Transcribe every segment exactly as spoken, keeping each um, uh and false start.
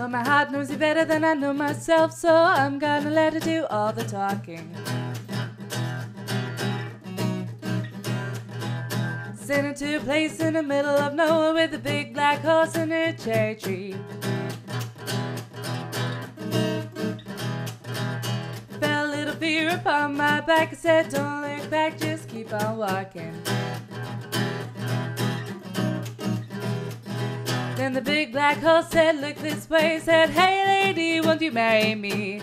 Well, my heart knows you better than I know myself, so I'm gonna let her do all the talking. Sent her to a place in the middle of nowhere with a big black horse and a cherry tree. Felt a little fear upon my back. I said, don't look back, just keep on walking. Then the big black horse said, look this way. Said, hey lady, won't you marry me?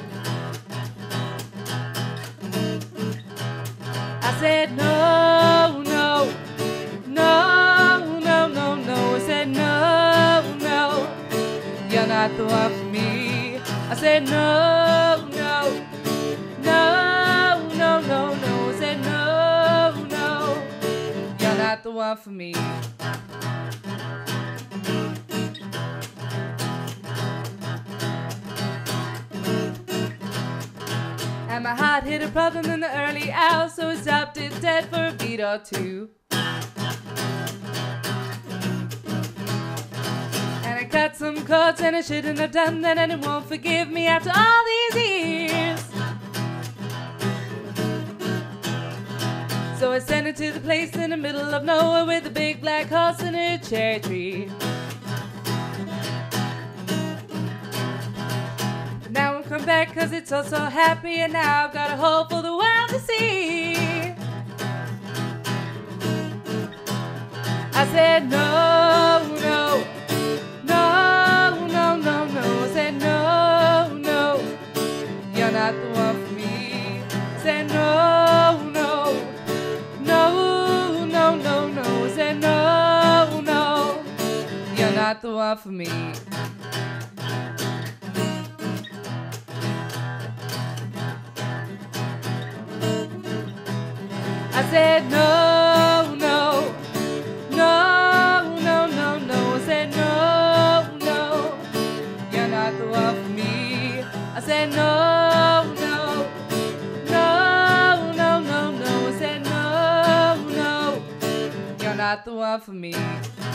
I said, no, no, no, no, no, no. I said, no, no, you're not the one for me. I said, no, no, no, no, no, no. I said, no, no, you're not the one for me. And my heart hit a problem in the early hours, so it stopped it dead for a beat or two. And I cut some chords and I shouldn't have done that, and it won't forgive me after all these years. So I sent her to the place in the middle of nowhere with a big black horse and a cherry tree. Now I've come back cause it's all so happy, and now I've got a hole for the world to see. I said no, no, no, no, no, no. I said no, no, you're not the one for me. I said no, no, no, no, no, no. I said no, no, you're not the one for me. I said no, no, no, no, no, no. I said no, no, you're not the one for me. I said no, no, no, no, no, no. I said no, no, you're not the one for me.